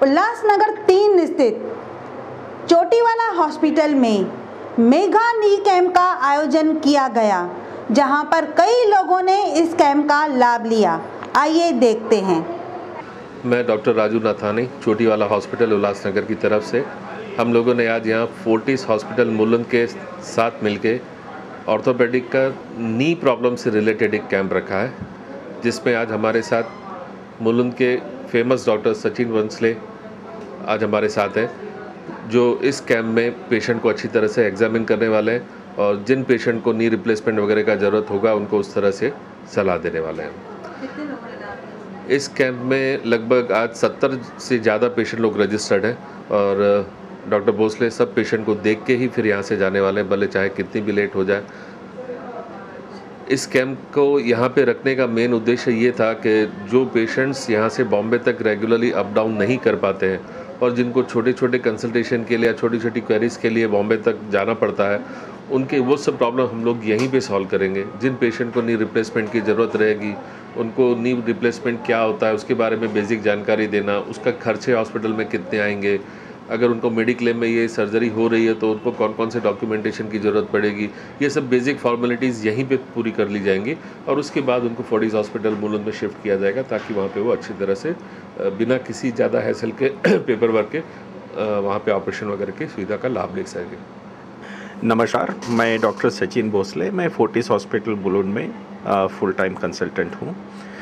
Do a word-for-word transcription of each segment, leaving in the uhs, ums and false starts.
उल्लासनगर तीन स्थित चोटीवाला हॉस्पिटल में मेगा नी कैंप का आयोजन किया गया, जहां पर कई लोगों ने इस कैंप का लाभ लिया। आइए देखते हैं। मैं डॉक्टर राजू नाथानी, चोटीवाला हॉस्पिटल उल्लासनगर की तरफ से हम लोगों ने आज यहाँ फोर्टिस हॉस्पिटल मुलुंद के साथ मिलके ऑर्थोपेडिक का नी प्रॉब्लम से रिलेटेड एक कैंप रखा है, जिसमें आज हमारे साथ मुलुंद के फेमस डॉक्टर सचिन वंसले आज हमारे साथ हैं, जो इस कैंप में पेशेंट को अच्छी तरह से एग्जामिन करने वाले हैं और जिन पेशेंट को नी रिप्लेसमेंट वगैरह का ज़रूरत होगा उनको उस तरह से सलाह देने वाले हैं। इस कैंप में लगभग आज सत्तर से ज़्यादा पेशेंट लोग रजिस्टर्ड हैं और डॉक्टर भोसले सब पेशेंट को देख के ही फिर यहाँ से जाने वाले हैं, भले चाहे कितनी भी लेट हो जाए। इस कैंप को यहाँ पे रखने का मेन उद्देश्य ये था कि जो पेशेंट्स यहाँ से बॉम्बे तक रेगुलरली अप डाउन नहीं कर पाते हैं और जिनको छोटे छोटे कंसल्टेशन के लिए या छोटी छोटी क्वेरीज के लिए बॉम्बे तक जाना पड़ता है, उनके वो सब प्रॉब्लम हम लोग यहीं पे सॉल्व करेंगे। जिन पेशेंट को नी रिप्लेसमेंट की ज़रूरत रहेगी, उनको नी रिप्लेसमेंट क्या होता है उसके बारे में बेसिक जानकारी देना, उसका खर्चे हॉस्पिटल में कितने आएंगे, अगर उनको मेडिक्लेम में ये सर्जरी हो रही है तो उनको कौन कौन से डॉक्यूमेंटेशन की ज़रूरत पड़ेगी, ये सब बेसिक फॉर्मेलिटीज़ यहीं पे पूरी कर ली जाएंगी और उसके बाद उनको फोर्टिस हॉस्पिटल मुलुंद में शिफ्ट किया जाएगा, ताकि वहाँ पे वो अच्छी तरह से बिना किसी ज़्यादा हैसल के पेपर वर्क के वहाँ पे ऑपरेशन वगैरह की सुविधा का लाभ ले सकेंगे। नमस्कार, मैं डॉक्टर सचिन भोसले, मैं फोर्टिस हॉस्पिटल मुलुंद में फुल टाइम कंसल्टेंट हूँ।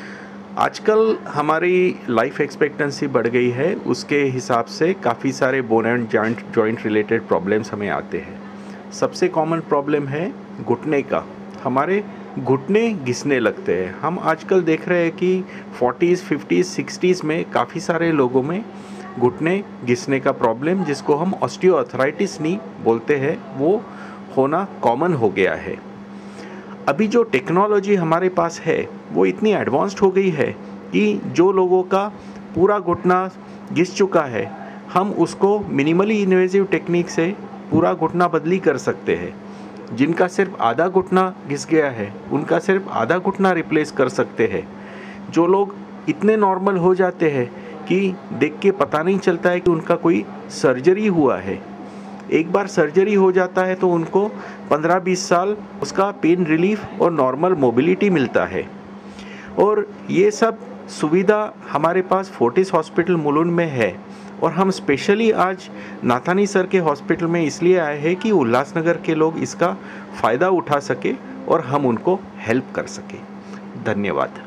आजकल हमारी लाइफ एक्सपेक्टेंसी बढ़ गई है, उसके हिसाब से काफ़ी सारे bone and joint joint related problems हमें आते हैं। सबसे कॉमन प्रॉब्लम है घुटने का। हमारे घुटने घिसने लगते हैं। हम आजकल देख रहे हैं कि फोर्टीज़, फिफ्टीज़, सिक्सटीज़ में काफ़ी सारे लोगों में घुटने घिसने का प्रॉब्लम, जिसको हम ऑस्टियोआर्थराइटिस नी बोलते हैं, वो होना कॉमन हो गया है। अभी जो टेक्नोलॉजी हमारे पास है वो इतनी एडवांस्ड हो गई है कि जो लोगों का पूरा घुटना घिस चुका है, हम उसको मिनिमली इन्वेजिव टेक्निक से पूरा घुटना बदली कर सकते हैं। जिनका सिर्फ आधा घुटना घिस गया है, उनका सिर्फ आधा घुटना रिप्लेस कर सकते हैं। जो लोग इतने नॉर्मल हो जाते हैं कि देख के पता नहीं चलता है कि उनका कोई सर्जरी हुआ है, एक बार सर्जरी हो जाता है तो उनको पंद्रह बीस साल उसका पेन रिलीफ और नॉर्मल मोबिलिटी मिलता है। और ये सब सुविधा हमारे पास फोर्टिस हॉस्पिटल मुलुंद में है और हम स्पेशली आज नाथानी सर के हॉस्पिटल में इसलिए आए हैं कि उल्लासनगर के लोग इसका फ़ायदा उठा सके और हम उनको हेल्प कर सके। धन्यवाद।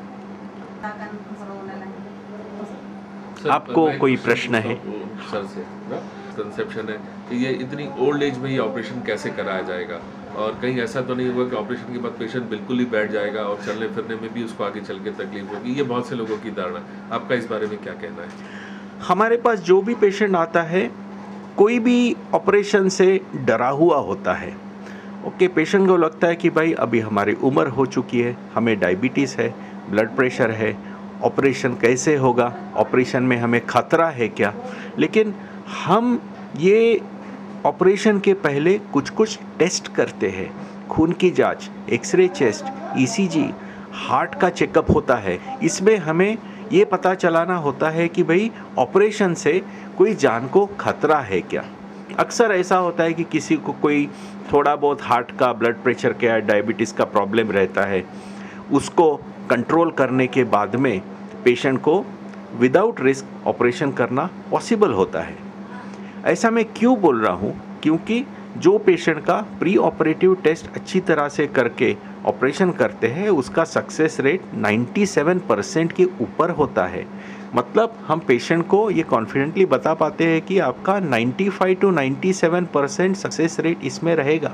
आपको कोई प्रश्न है? सर से कंसेप्शन है कि ये इतनी ओल्ड एज में ये ऑपरेशन कैसे कराया जाएगा, और कहीं ऐसा तो नहीं होगा कि ऑपरेशन के बाद पेशेंट बिल्कुल ही बैठ जाएगा और चलने फिरने में भी उसको आगे चल के तकलीफ होगी। ये बहुत से लोगों की धारणा, आपका इस बारे में क्या कहना है? हमारे पास जो भी पेशेंट आता है, कोई भी ऑपरेशन से डरा हुआ होता है। ओके, पेशेंट को लगता है कि भाई अभी हमारी उम्र हो चुकी है, हमें डायबिटीज़ है, ब्लड प्रेशर है, ऑपरेशन कैसे होगा, ऑपरेशन में हमें खतरा है क्या। लेकिन हम ये ऑपरेशन के पहले कुछ कुछ टेस्ट करते हैं। खून की जांच, एक्सरे चेस्ट, ईसीजी, हार्ट का चेकअप होता है। इसमें हमें ये पता चलाना होता है कि भाई ऑपरेशन से कोई जान को खतरा है क्या। अक्सर ऐसा होता है कि किसी को कोई थोड़ा बहुत हार्ट का, ब्लड प्रेशर का, डायबिटीज़ का प्रॉब्लम रहता है, उसको कंट्रोल करने के बाद में पेशेंट को विदाउट रिस्क ऑपरेशन करना पॉसिबल होता है। ऐसा मैं क्यों बोल रहा हूँ? क्योंकि जो पेशेंट का प्री ऑपरेटिव टेस्ट अच्छी तरह से करके ऑपरेशन करते हैं, उसका सक्सेस रेट सत्तानवे परसेंट के ऊपर होता है। मतलब हम पेशेंट को ये कॉन्फिडेंटली बता पाते हैं कि आपका पचानवे टू सत्तानवे परसेंट सक्सेस रेट इसमें रहेगा।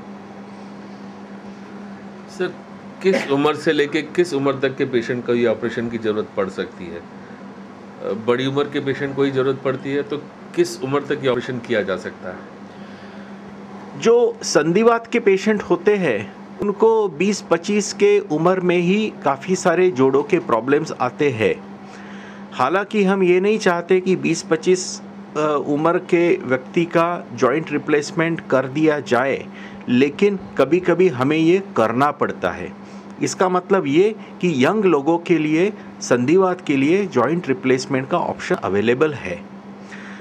सर, किस उम्र से लेके किस उम्र तक के पेशेंट को ये ऑपरेशन की ज़रूरत पड़ सकती है? बड़ी उम्र के पेशेंट को ही ज़रूरत पड़ती है, तो किस उम्र तक ये ऑपरेशन किया जा सकता है? जो संधिवात के पेशेंट होते हैं उनको बीस पच्चीस के उम्र में ही काफ़ी सारे जोड़ों के प्रॉब्लम्स आते हैं। हालांकि हम ये नहीं चाहते कि बीस पच्चीस उम्र के व्यक्ति का जॉइंट रिप्लेसमेंट कर दिया जाए, लेकिन कभी कभी हमें ये करना पड़ता है। इसका मतलब ये कि यंग लोगों के लिए, संधिवात के लिए जॉइंट रिप्लेसमेंट का ऑप्शन अवेलेबल है।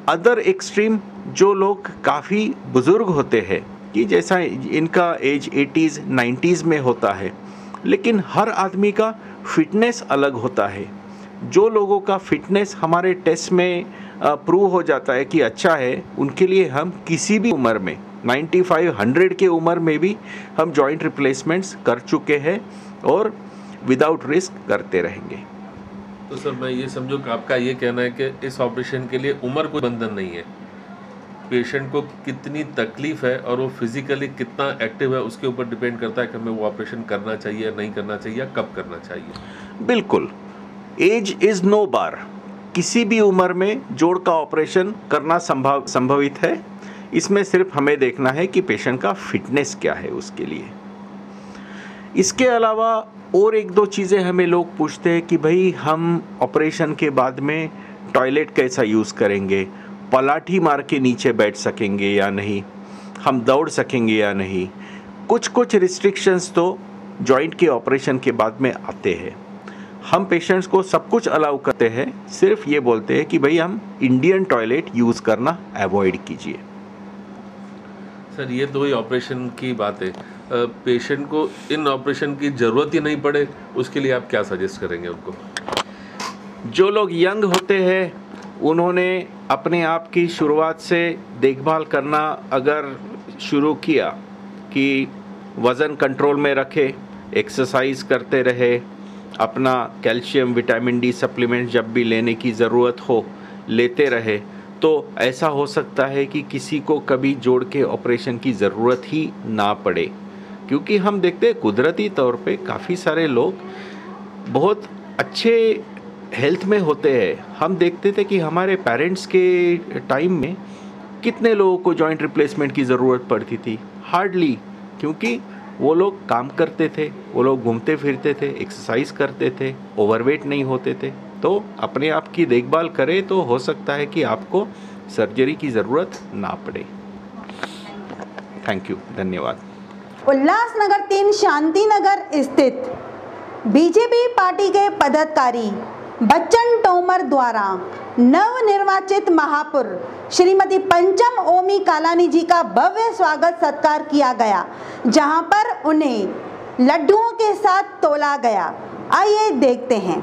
अदर एक्सट्रीम जो लोग काफ़ी बुज़ुर्ग होते हैं कि जैसा इनका एज एटीज़ नाइन्टीज़ में होता है, लेकिन हर आदमी का फिटनेस अलग होता है। जो लोगों का फिटनेस हमारे टेस्ट में प्रूव हो जाता है कि अच्छा है, उनके लिए हम किसी भी उम्र में पचानवे सौ के उम्र में भी हम जॉइंट रिप्लेसमेंट्स कर चुके हैं और विदाउट रिस्क करते रहेंगे। तो सर मैं ये समझूं कि आपका ये कहना है कि इस ऑपरेशन के लिए उम्र कोई बंधन नहीं है, पेशेंट को कितनी तकलीफ है और वो फिजिकली कितना एक्टिव है उसके ऊपर डिपेंड करता है कि हमें वो ऑपरेशन करना चाहिए या नहीं करना चाहिए या कब करना चाहिए। बिल्कुल, एज इज़ नो बार, किसी भी उम्र में जोड़ का ऑपरेशन करना संभव संभवित है। इसमें सिर्फ हमें देखना है कि पेशेंट का फिटनेस क्या है उसके लिए। इसके अलावा और एक दो चीज़ें हमें लोग पूछते हैं कि भाई हम ऑपरेशन के बाद में टॉयलेट कैसा यूज़ करेंगे, पलाठी मार के नीचे बैठ सकेंगे या नहीं, हम दौड़ सकेंगे या नहीं। कुछ कुछ रिस्ट्रिक्शंस तो जॉइंट के ऑपरेशन के बाद में आते हैं। हम पेशेंट्स को सब कुछ अलाउ करते हैं, सिर्फ ये बोलते हैं कि भाई हम इंडियन टॉयलेट यूज़ करना अवॉइड कीजिए। सर ये तो ही ऑपरेशन की बात है, पेशेंट को इन ऑपरेशन की ज़रूरत ही नहीं पड़े उसके लिए आप क्या सजेस्ट करेंगे उनको? जो लोग यंग होते हैं उन्होंने अपने आप की शुरुआत से देखभाल करना अगर शुरू किया कि वज़न कंट्रोल में रखे, एक्सरसाइज करते रहे, अपना कैल्शियम विटामिन डी सप्लीमेंट जब भी लेने की ज़रूरत हो लेते रहे, तो ऐसा हो सकता है कि किसी को कभी जोड़ के ऑपरेशन की ज़रूरत ही ना पड़े। क्योंकि हम देखते हैं कुदरती तौर पे काफ़ी सारे लोग बहुत अच्छे हेल्थ में होते हैं। हम देखते थे कि हमारे पेरेंट्स के टाइम में कितने लोगों को जॉइंट रिप्लेसमेंट की ज़रूरत पड़ती थी, हार्डली, क्योंकि वो लोग काम करते थे, वो लोग घूमते फिरते थे, एक्सरसाइज करते थे, ओवरवेट नहीं होते थे। तो अपने आप की देखभाल करें तो हो सकता है कि आपको सर्जरी की ज़रूरत ना पड़े। थैंक यू, धन्यवाद। उल्लासनगर तीन शांति नगर स्थित बीजेपी पार्टी के पदाधिकारी बच्चन तोमर द्वारा नवनिर्वाचित महापौर श्रीमती पंचम ओमी कालानी जी का भव्य स्वागत सत्कार किया गया, जहां पर उन्हें लड्डुओं के साथ तोला गया। आइए देखते हैं।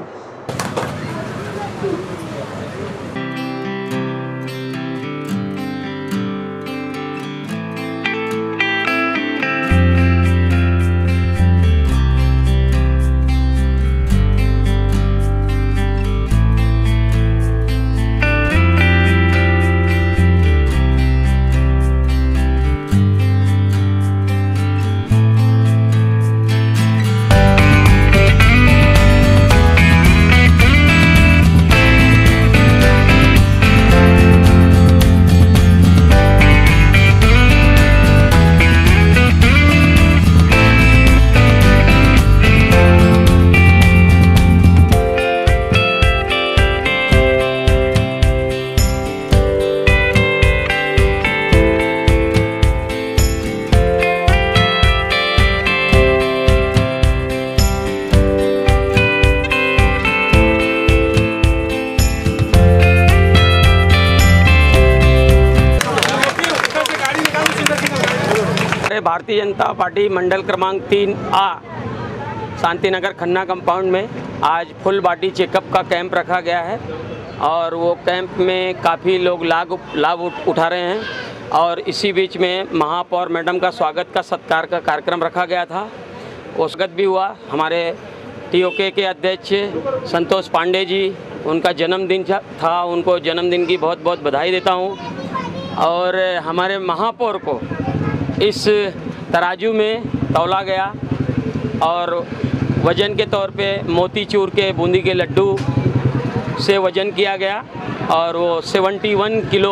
भारतीय जनता पार्टी मंडल क्रमांक तीन आ शांतिनगर खन्ना कंपाउंड में आज फुल बॉडी चेकअप का कैंप रखा गया है और वो कैंप में काफ़ी लोग लाभ लाभ उठा रहे हैं। और इसी बीच में महापौर मैडम का स्वागत का सत्कार का कार्यक्रम रखा गया था, वो स्वागत भी हुआ। हमारे टीओके के अध्यक्ष संतोष पांडे जी, उनका जन्मदिन था, उनको जन्मदिन की बहुत बहुत बधाई देता हूँ। और हमारे महापौर को इस तराजू में तौला गया और वज़न के तौर पे मोतीचूर के बूंदी के लड्डू से वज़न किया गया और वो इकहत्तर किलो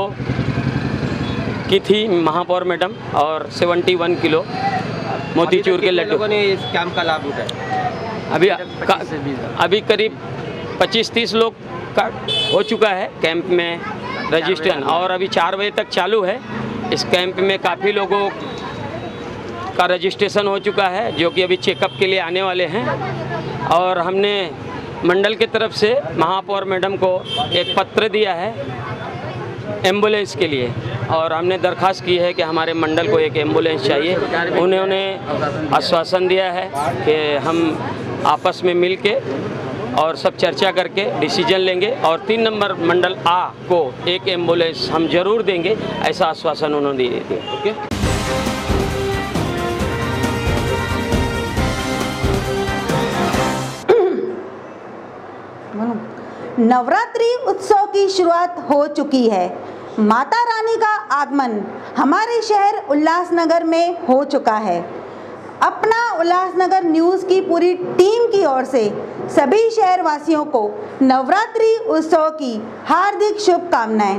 की थी महापौर मैडम और इकहत्तर किलो मोतीचूर के लड्डू ने इस कैंप का लाभ उठाया। अभी का, अभी करीब पच्चीस तीस लोग का हो चुका है कैंप में रजिस्ट्रेशन और अभी चार बजे तक चालू है। इस कैंप में काफ़ी लोगों का रजिस्ट्रेशन हो चुका है जो कि अभी चेकअप के लिए आने वाले हैं। और हमने मंडल की तरफ से महापौर मैडम को एक पत्र दिया है एम्बुलेंस के लिए, और हमने दरख्वास्त की है कि हमारे मंडल को एक एम्बुलेंस चाहिए। उन्होंने आश्वासन दिया है कि हम आपस में मिल के और सब चर्चा करके डिसीजन लेंगे और तीन नंबर मंडल आ को एक एम्बुलेंस हम जरूर देंगे, ऐसा आश्वासन उन्होंने दिया। ओके। नवरात्रि उत्सव की शुरुआत हो चुकी है। माता रानी का आगमन हमारे शहर उल्लासनगर में हो चुका है। अपना उल्लासनगर न्यूज़ की पूरी टीम की ओर से सभी शहरवासियों को नवरात्रि उत्सव की हार्दिक शुभकामनाएं।